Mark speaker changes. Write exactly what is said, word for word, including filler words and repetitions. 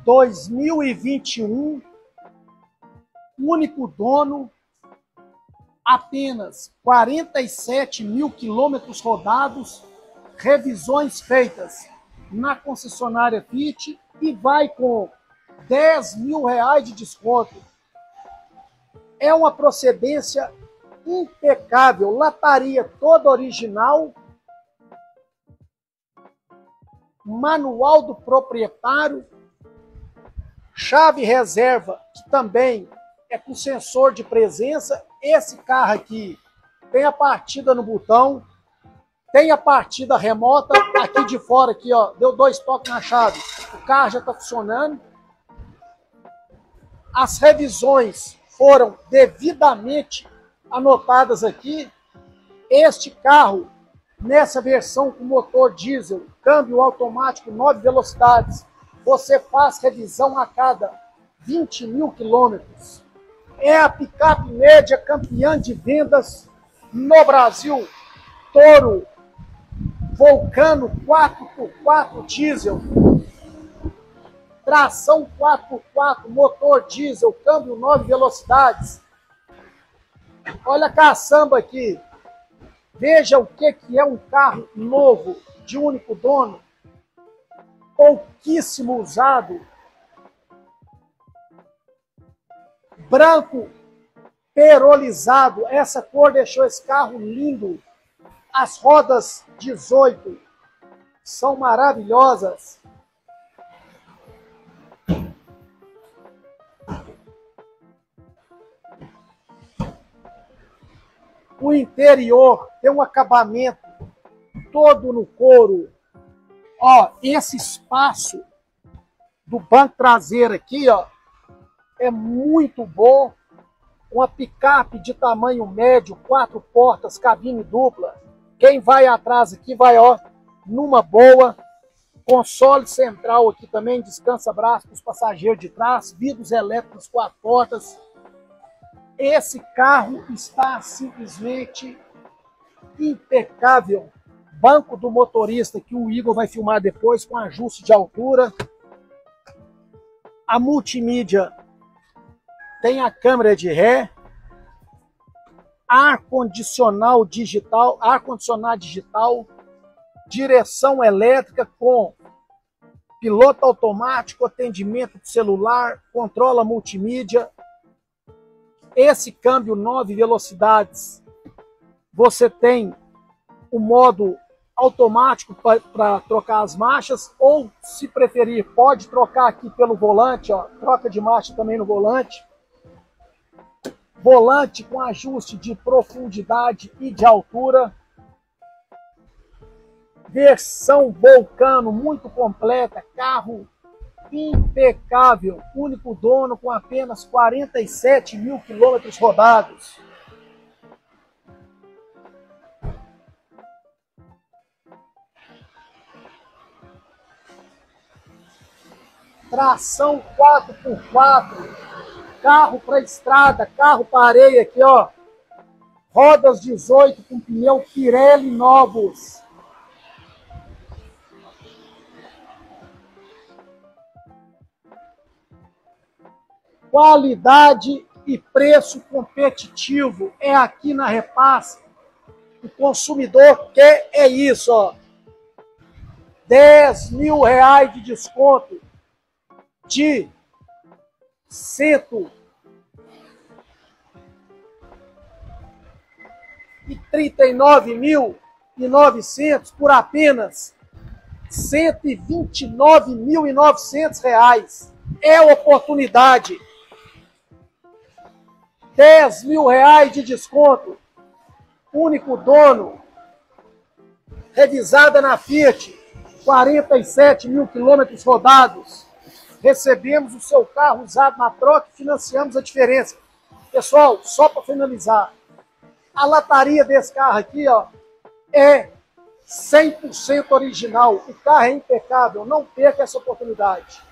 Speaker 1: dois mil e vinte e um, único dono, apenas quarenta e sete mil quilômetros rodados, revisões feitas na concessionária Fiat e vai com dez mil reais de desconto. É uma procedência impecável, lataria toda original, manual do proprietário, chave reserva, que também é com sensor de presença. Esse carro aqui tem a partida no botão, tem a partida remota, aqui de fora, aqui, ó, deu dois toques na chave, o carro já está funcionando. As revisões foram devidamente anotadas aqui. Este carro, nessa versão com motor diesel, câmbio automático, nove velocidades, você faz revisão a cada vinte mil quilômetros. É a picape média campeã de vendas no Brasil. Toro Vulcano quatro por quatro diesel, tração quatro por quatro, motor diesel, câmbio nove velocidades. Olha a caçamba aqui. Veja o que, que é um carro novo, de único dono, pouquíssimo usado, branco perolizado. Essa cor deixou esse carro lindo. As rodas dezoito são maravilhosas. O interior tem um acabamento todo no couro. Ó, esse espaço do banco traseiro aqui, ó, é muito bom. Uma picape de tamanho médio, quatro portas, cabine dupla. Quem vai atrás aqui vai, ó, numa boa. Console central aqui também, descansa braço para os passageiros de trás, vidros elétricos, quatro portas. Esse carro está simplesmente impecável. Banco do motorista, que o Igor vai filmar depois, com ajuste de altura. A multimídia tem a câmera de ré. Ar-condicionado digital, ar-condicionado digital. Direção elétrica com piloto automático, atendimento de celular, controla multimídia. Esse câmbio nove velocidades, você tem o modo automático para trocar as marchas, ou, se preferir, pode trocar aqui pelo volante, ó, troca de marcha também no volante. Volante com ajuste de profundidade e de altura. Versão Vulcano muito completa, carro impecável, único dono com apenas quarenta e sete mil quilômetros rodados. Tração quatro por quatro, carro para estrada, carro para areia aqui, ó. Rodas dezoito com pneu Pirelli novos. Qualidade e preço competitivo é aqui na Repasse. O consumidor quer é isso, ó. dez mil reais de desconto de cento e trinta e nove mil e novecentos por apenas cento e vinte e nove mil e novecentos reais. É oportunidade. dez mil reais de desconto, único dono, revisada na Fiat, quarenta e sete mil quilômetros rodados. Recebemos o seu carro usado na troca e financiamos a diferença. Pessoal, só para finalizar, a lataria desse carro aqui, ó, é cem por cento original. O carro é impecável, não perca essa oportunidade.